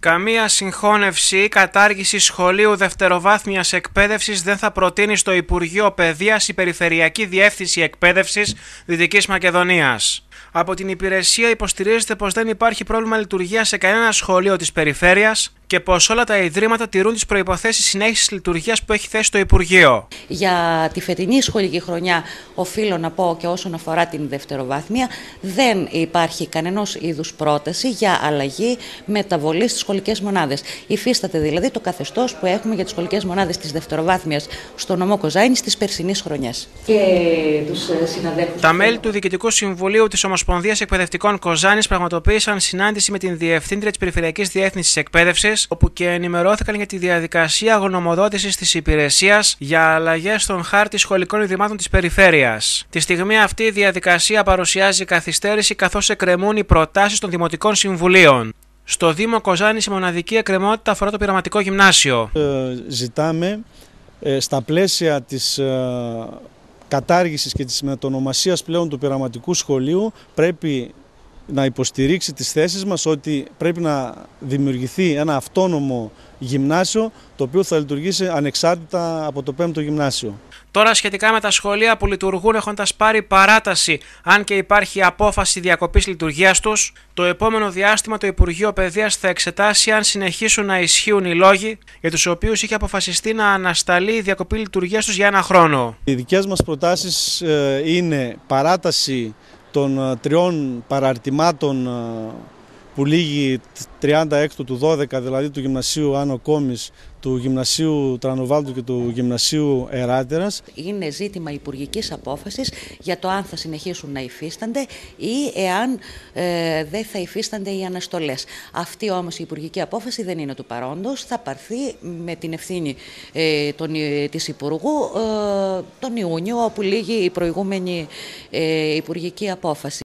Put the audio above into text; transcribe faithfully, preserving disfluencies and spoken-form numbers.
Καμία συγχώνευση ή κατάργηση σχολείου δευτεροβάθμιας εκπαίδευσης δεν θα προτείνει στο Υπουργείο Παιδείας η Περιφερειακή Διεύθυνση Εκπαίδευσης Δυτικής Μακεδονίας. Από την υπηρεσία υποστηρίζεται πως δεν υπάρχει πρόβλημα λειτουργίας σε κανένα σχολείο της περιφέρειας και πως όλα τα ιδρύματα τηρούν τις προϋποθέσεις συνέχισης λειτουργίας που έχει θέσει το Υπουργείο. Για τη φετινή σχολική χρονιά, οφείλω να πω και όσον αφορά την δευτεροβάθμια, δεν υπάρχει κανενός είδους πρόταση για αλλαγή μεταβολής στις σχολικές μονάδες. Υφίσταται δηλαδή το καθεστώς που έχουμε για τις σχολικές μονάδες της δευτεροβάθμιας στο νομό Κοζάνης της περσινής χρονιάς. Και τους συναδέλφους. Τα μέλη του Διοικητικού Συμβουλίου της Ομοσπονδίας Εκπαιδευτικών Κοζάνης πραγματοποίησαν συνάντηση με την Διευθύντρια της Περιφερειακής Διεύθυνσης Εκπαίδευσης, όπου και ενημερώθηκαν για τη διαδικασία γνωμοδότησης της υπηρεσίας για αλλαγές στον χάρτη σχολικών ιδρυμάτων της περιφέρειας. Τη στιγμή αυτή η διαδικασία παρουσιάζει καθυστέρηση καθώς εκκρεμούν οι προτάσεις των Δημοτικών Συμβουλίων. Στο Δήμο Κοζάνης η μοναδική εκκρεμότητα αφορά το πειραματικό γυμνάσιο. Ε, ζητάμε ε, στα πλαίσια της ε, κατάργησης και της μετονομασίας πλέον του πειραματικού σχολείου πρέπει να υποστηρίξει τις θέσεις μας ότι πρέπει να δημιουργηθεί ένα αυτόνομο γυμνάσιο το οποίο θα λειτουργήσει ανεξάρτητα από το πέμπτο γυμνάσιο. Τώρα σχετικά με τα σχολεία που λειτουργούν έχοντας πάρει παράταση, αν και υπάρχει απόφαση διακοπής λειτουργίας τους, το επόμενο διάστημα το Υπουργείο Παιδείας θα εξετάσει αν συνεχίσουν να ισχύουν οι λόγοι για τους οποίους είχε αποφασιστεί να ανασταλεί η διακοπή λειτουργίας τους για ένα χρόνο. Οι δικές μας προτάσεις είναι παράταση των τριών παραρτημάτων που λήγει τριάντα έξι του δώδεκα, δηλαδή του Γυμνασίου Άνω Κόμης, του Γυμνασίου Τρανοβάλτου και του Γυμνασίου Εράτερας. Είναι ζήτημα υπουργικής απόφασης για το αν θα συνεχίσουν να υφίστανται ή εάν ε, δεν θα υφίστανται οι αναστολές. Αυτή όμως η υπουργική απόφαση δεν είναι του παρόντος, θα πάρθει με την ευθύνη ε, τον, της Υπουργού ε, τον Ιούνιο, όπου λήγει η προηγούμενη ε, υπουργική απόφαση.